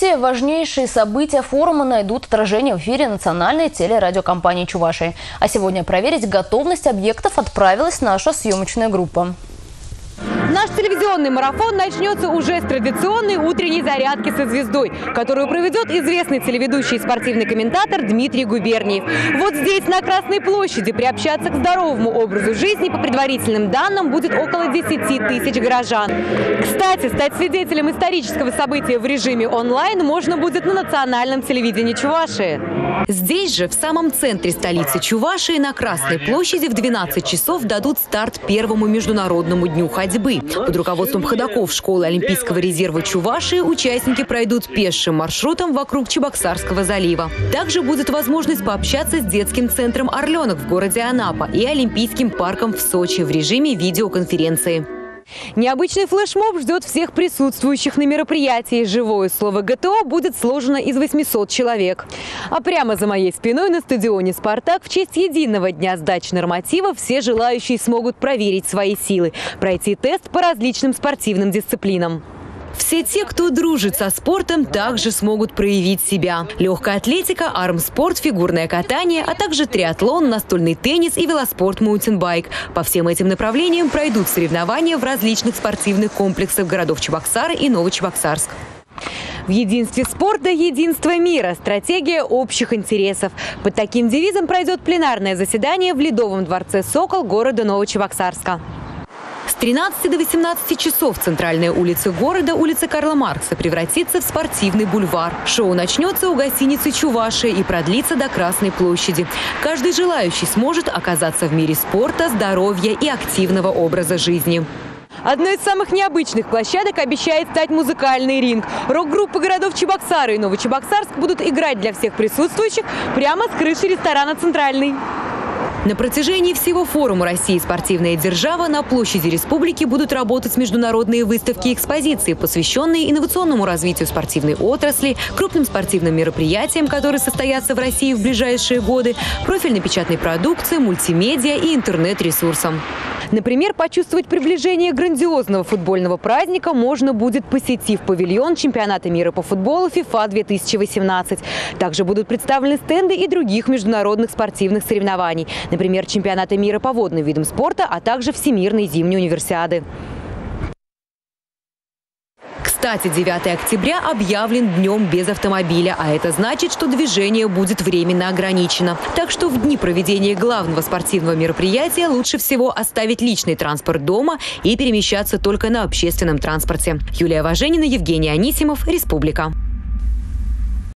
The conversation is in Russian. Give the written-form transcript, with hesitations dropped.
Все важнейшие события форума найдут отражение в эфире национальной телерадиокомпании Чувашии. А сегодня проверить готовность объектов отправилась наша съемочная группа. Наш телевизионный марафон начнется уже с традиционной утренней зарядки со звездой, которую проведет известный телеведущий и спортивный комментатор Дмитрий Губерниев. Вот здесь, на Красной площади, приобщаться к здоровому образу жизни, по предварительным данным, будет около 10 тысяч горожан. Кстати, стать свидетелем исторического события в режиме онлайн можно будет на национальном телевидении Чувашии. Здесь же, в самом центре столицы Чувашии, на Красной площади в 12 часов дадут старт первому международному дню ходьбы. Под руководством ходоков школы Олимпийского резерва Чувашии участники пройдут пешим маршрутом вокруг Чебоксарского залива. Также будет возможность пообщаться с детским центром «Орленок» в городе Анапа и Олимпийским парком в Сочи в режиме видеоконференции. Необычный флешмоб ждет всех присутствующих на мероприятии. Живое слово ГТО будет сложено из 800 человек. А прямо за моей спиной на стадионе «Спартак» в честь единого дня сдачи норматива все желающие смогут проверить свои силы, пройти тест по различным спортивным дисциплинам. Все те, кто дружит со спортом, также смогут проявить себя. Легкая атлетика, армспорт, фигурное катание, а также триатлон, настольный теннис и велоспорт-маунтинбайк. По всем этим направлениям пройдут соревнования в различных спортивных комплексах городов Чебоксары и Новочебоксарск. В единстве спорта – единство мира. Стратегия общих интересов. Под таким девизом пройдет пленарное заседание в Ледовом дворце «Сокол» города Новочебоксарска. С 13 до 18 часов центральная улица города, улица Карла Маркса, превратится в спортивный бульвар. Шоу начнется у гостиницы «Чувашия» и продлится до Красной площади. Каждый желающий сможет оказаться в мире спорта, здоровья и активного образа жизни. Одной из самых необычных площадок обещает стать музыкальный ринг. Рок-группы городов Чебоксары и Новочебоксарск будут играть для всех присутствующих прямо с крыши ресторана «Центральный». На протяжении всего форума «Россия. Спортивная держава» на площади республики будут работать международные выставки и экспозиции, посвященные инновационному развитию спортивной отрасли, крупным спортивным мероприятиям, которые состоятся в России в ближайшие годы, профильной печатной продукции, мультимедиа и интернет-ресурсам. Например, почувствовать приближение грандиозного футбольного праздника можно будет, посетив павильон чемпионата мира по футболу FIFA 2018. Также будут представлены стенды и других международных спортивных соревнований. Например, чемпионата мира по водным видам спорта, а также Всемирной зимней универсиады. Кстати, 9 октября объявлен днем без автомобиля, а это значит, что движение будет временно ограничено. Так что в дни проведения главного спортивного мероприятия лучше всего оставить личный транспорт дома и перемещаться только на общественном транспорте. Юлия Важенина, Евгений Анисимов, Республика.